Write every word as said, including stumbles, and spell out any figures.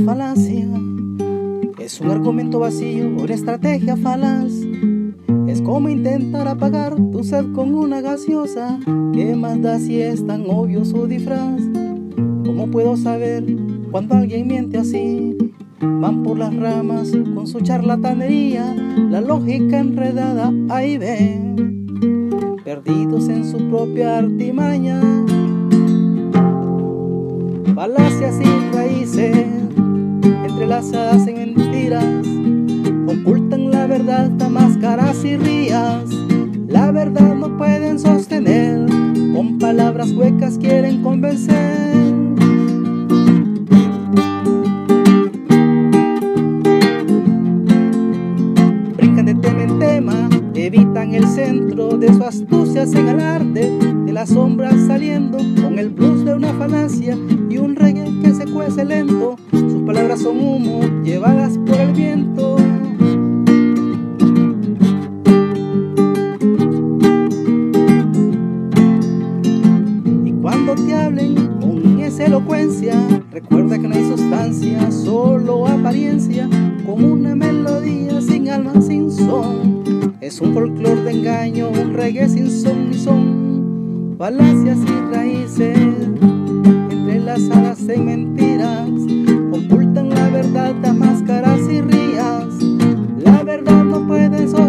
falacia es un argumento vacío, una estrategia falaz. Es como intentar apagar tu sed con una gaseosa. ¿Qué más da si es tan obvio su disfraz? ¿Cómo puedo saber cuando alguien miente así? Van por las ramas con su charlatanería, la lógica enredada ahí ven, perdidos en su propia artimaña. Falacias sin raíces, entrelazadas en mentiras, ocultan la verdad a máscaras y rías. La verdad no pueden sostener, con palabras huecas quieren convencer. Brincan de tema en tema, evitan el centro de su astucia, hacen alarde de las sombras saliendo con el blues de una falacia y un reggae que se cuece lento. Sus palabras son humo llevadas por el viento. Y cuando te hablen con esa elocuencia, recuerda que no hay sustancia, solo apariencia, como una melodía sin alma, sin son. Es un folclore de engaño, un reggae sin son ni son. Falacias y raíces, entrelazadas en mentiras, ocultan la verdad a máscaras y rías. La verdad no puede sostener